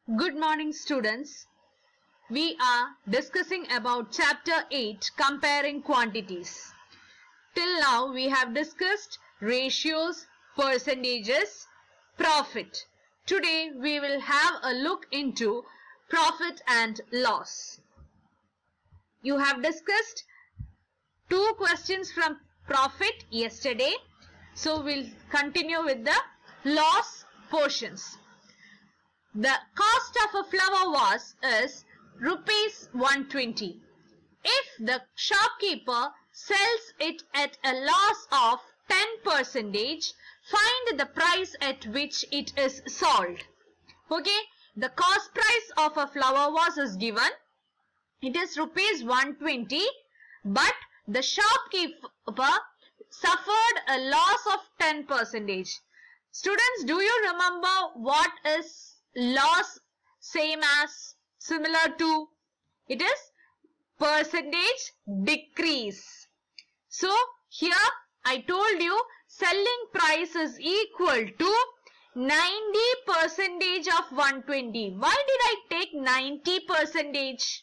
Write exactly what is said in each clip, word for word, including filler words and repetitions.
Good morning, students. We are discussing about chapter eight, comparing quantities. Till now we have discussed ratios, percentages, profit. Today we will have a look into profit and loss. You have discussed two questions from profit yesterday. So we'll continue with the loss portions. The cost of a flower vase is rupees one hundred twenty. If the shopkeeper sells it at a loss of ten percent, find the price at which it is sold. Okay, the cost price of a flower vase is given. It is rupees one hundred twenty, but the shopkeeper suffered a loss of ten percent. Students, do you remember what is loss same as, similar to? It is percentage decrease. So here I told you selling price is equal to ninety percent of one hundred twenty. Why did I take ninety percent?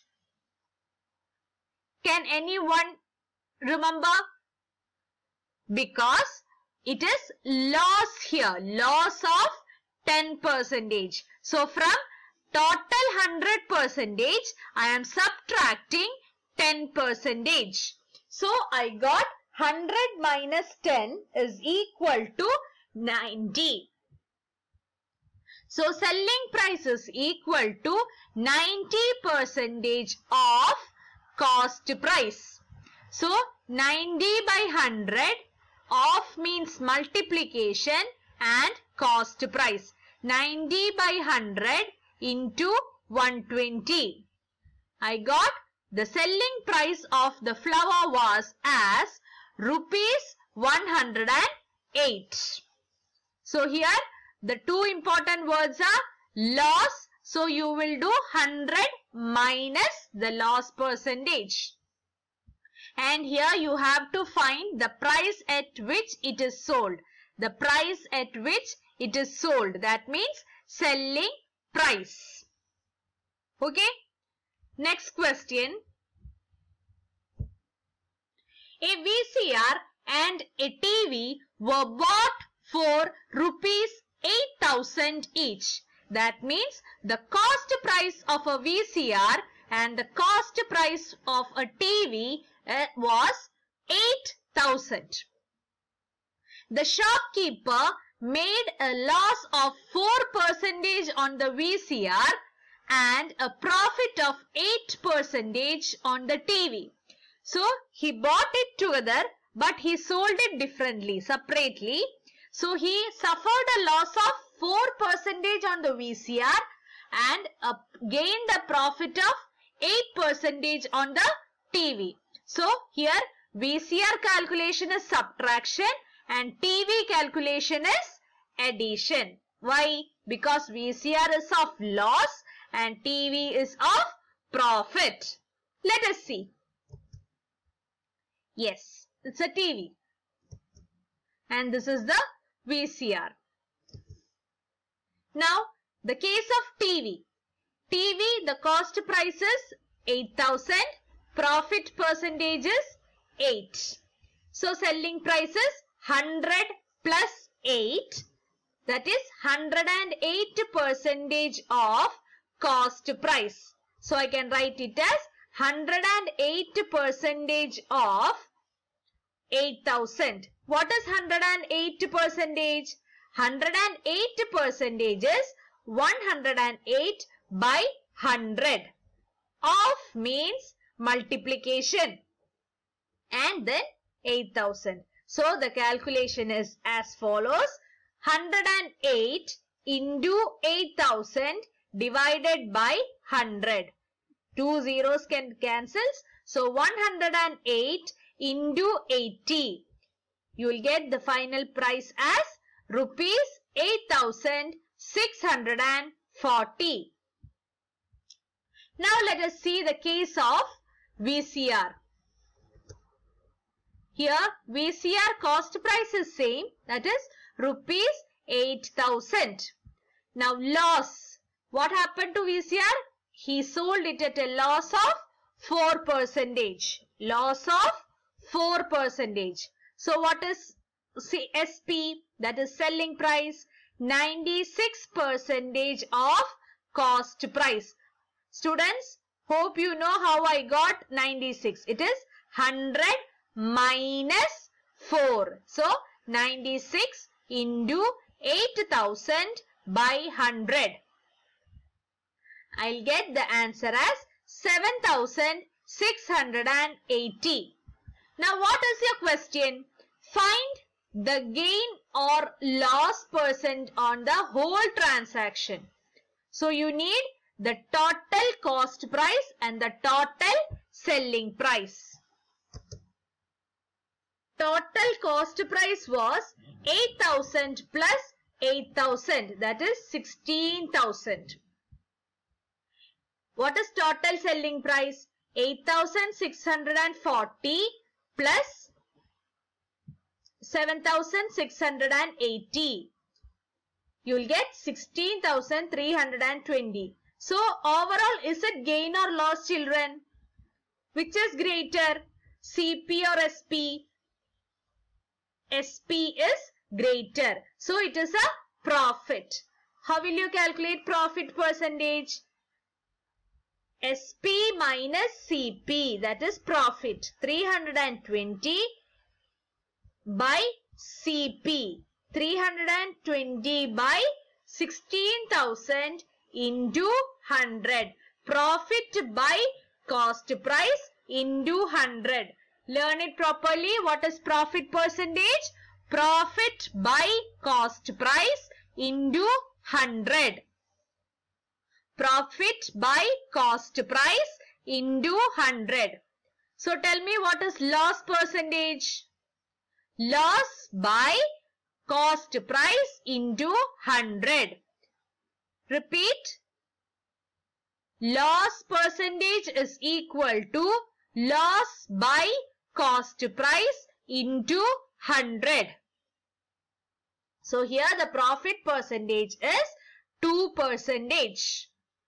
Can anyone remember? Because it is loss here, loss of ten percent. So from total one hundred percent, I am subtracting ten percent. So I got one hundred minus ten is equal to ninety. So selling price is equal to ninety percent of cost price. So ninety by one hundred, of means multiplication and cost price. ninety by one hundred into one hundred twenty. I got the selling price of the flower vase as rupees one hundred eight. So here the two important words are loss. So you will do one hundred minus the loss percentage. And here you have to find the price at which it is sold. The price at which it is sold. That means selling price. Okay. Next question. A V C R and a T V were bought for rupees eight thousand each. That means the cost price of a V C R and the cost price of a T V uh, was eight thousand. The shopkeeper made a loss of four percent on the V C R and a profit of eight percent on the T V. So he bought it together, but he sold it differently, separately. So he suffered a loss of four percent on the V C R and uh, gained a profit of eight percent on the T V. So here V C R calculation is subtraction and T V calculation is addition. Why? Because V C R is of loss and T V is of profit. Let us see. Yes, it's a T V. And this is the V C R. Now, the case of T V. T V, the cost price is eight thousand. Profit percentage is eight. So, selling price is one hundred plus eight. That is one hundred eight percent of cost price. So, I can write it as one hundred eight percent of eight thousand. What is one hundred eight percent? one hundred eight percent is one hundred eight by one hundred. Of means multiplication and then eight thousand. So the calculation is as follows. one hundred eight into eight thousand divided by one hundred. Two zeros can cancel. So one hundred eight into eighty. You will get the final price as rupees eight thousand six hundred forty. Now let us see the case of V C R. Here V C R cost price is same, that is rupees eight thousand. Now loss. What happened to V C R? He sold it at a loss of four percentage. Loss of four percentage. So what is S P? That is selling price. ninety-six percentage of cost price. Students, hope you know how I got ninety-six. It is one hundred minus four. So ninety-six into eight thousand by one hundred. I'll get the answer as seven thousand six hundred eighty. Now what is your question? Find the gain or loss percent on the whole transaction. So you need the total cost price and the total selling price. Total cost price was eight thousand plus eight thousand, that is sixteen thousand. What is total selling price? eight thousand six hundred forty plus seven thousand six hundred eighty. You will get sixteen thousand three hundred twenty. So overall, is it gain or loss, children? Which is greater, C P or S P? S P is greater. So it is a profit. How will you calculate profit percentage? S P minus C P, that is profit. three hundred twenty by C P. three hundred twenty by sixteen thousand into one hundred. Profit by cost price into one hundred. Learn it properly. What is profit percentage? Profit by cost price into one hundred. Profit by cost price into one hundred. So tell me, what is loss percentage? Loss by cost price into one hundred. Repeat. Loss percentage is equal to loss by cost price into one hundred. So here the profit percentage is two percentage.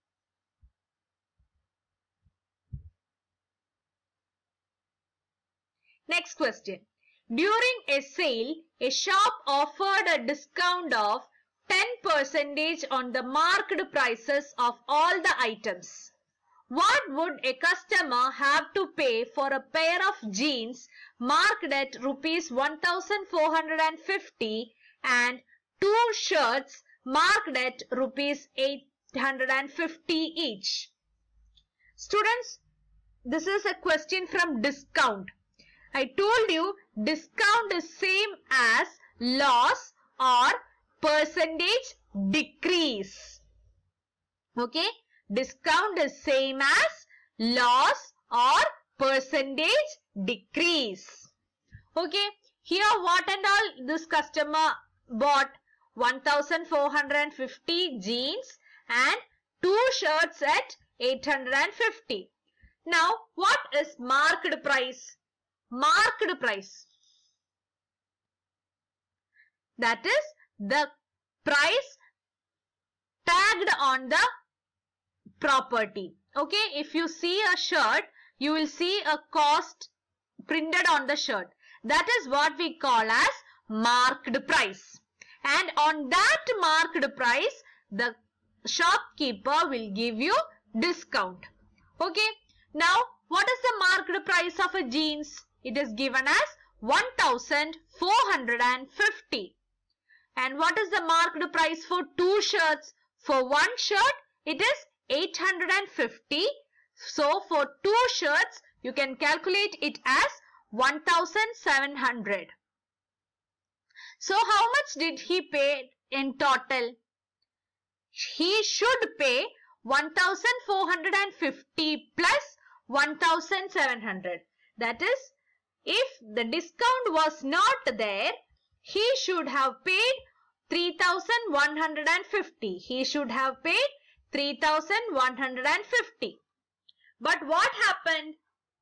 Next question. During a sale, a shop offered a discount of ten percent on the marked prices of all the items. What would a customer have to pay for a pair of jeans marked at rupees one thousand four hundred fifty and two shirts marked at rupees eight hundred fifty each? Students, this is a question from discount. I told you discount is same as loss or percentage decrease. Okay, discount is same as loss or percentage decrease. Okay, here what and all this customer bought? one thousand four hundred fifty jeans and two shirts at eight hundred fifty. Now what is marked price? Marked price, that is the price tagged on the property. Okay, if you see a shirt, you will see a cost printed on the shirt. That is what we call as marked price. And on that marked price, the shopkeeper will give you discount. Okay, now what is the marked price of a jeans? It is given as one thousand four hundred fifty. And what is the marked price for two shirts? For one shirt, it is eight hundred fifty. So for two shirts, you can calculate it as one thousand seven hundred. So how much did he pay in total? He should pay one thousand four hundred fifty plus one thousand seven hundred. That is, if the discount was not there, he should have paid three thousand one hundred fifty. He should have paid three thousand one hundred fifty. But what happened?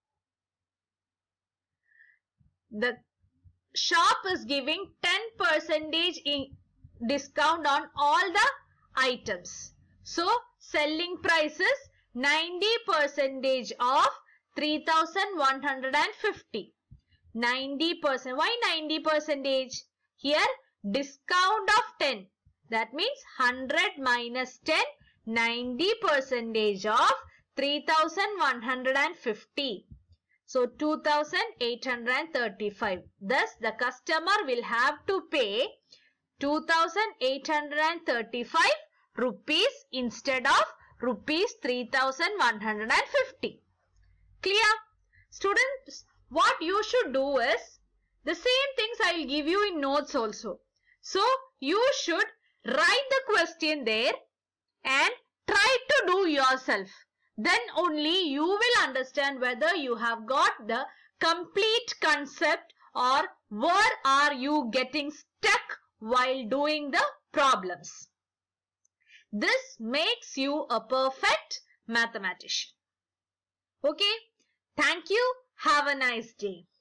The shop is giving ten percent in discount on all the items. So selling price is ninety percentage of three thousand one hundred fifty. ninety percent. Why ninety percentage? Here discount of ten. That means one hundred minus ten. ninety percentage of three thousand one hundred fifty. So two thousand eight hundred thirty-five. Thus the customer will have to pay two thousand eight hundred thirty-five rupees instead of rupees three thousand one hundred fifty. Clear? Students, what you should do is the same things I will give you in notes also. So you should write the question there and try to do yourself. Then only you will understand whether you have got the complete concept or where are you getting stuck while doing the problems. This makes you a perfect mathematician. Okay. Thank you. Have a nice day.